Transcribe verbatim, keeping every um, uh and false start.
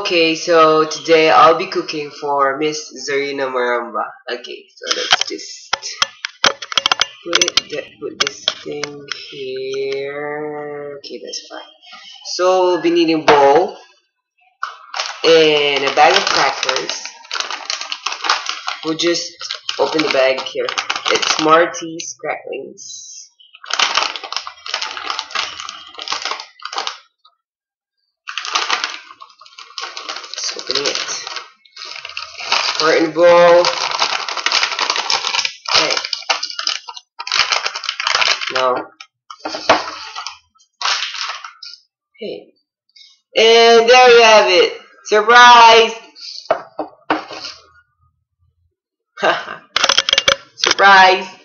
Okay, so today I'll be cooking for Miss Zarina Maramba. Okay, so let's just put that, put this thing here. Okay, that's fine. So we'll be needing a bowl and a bag of crackers. We'll just open the bag here. It's Marty's Cracklings. Just opening it. Pour it in the bowl. Okay. Now. Okay. And there you have it. Surprise! Surprise!